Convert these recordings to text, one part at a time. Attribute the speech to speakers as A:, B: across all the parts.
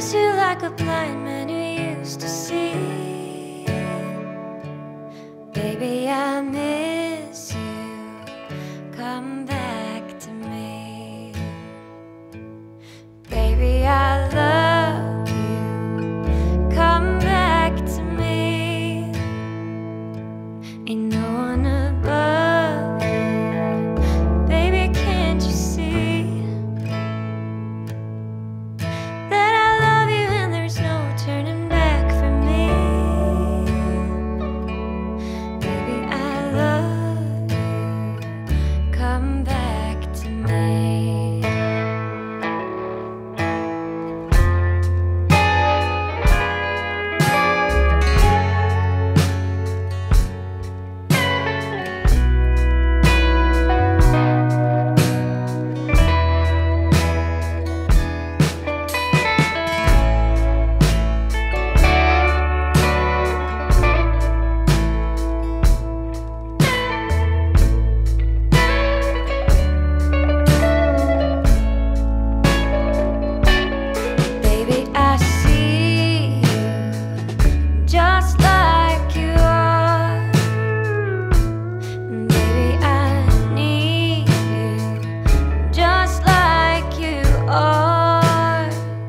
A: miss you like a blind man who used to see. Baby, I miss you. Come back to me. Baby, I love you. Come back to me. Ain't no one above you. Baby, can't you see that I love you and there's no turning back for me? Baby, I love you. Come back to me. Baby, I see you just like you are. Baby, I need you just like you are.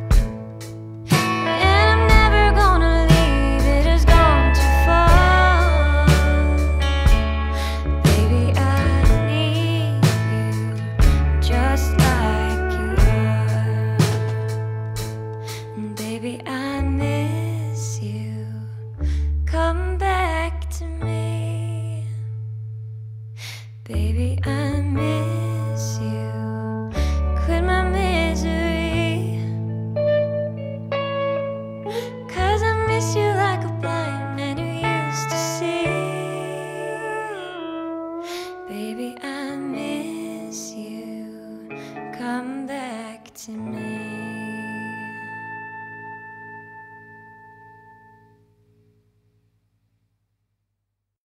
A: And I'm never gonna leave, it has gone too far. Baby, I need you just like you are. Baby, I miss you. Come back to me. Baby, I miss you. Quit my misery. 'Cause I miss you like a blind man who used to see. Baby, I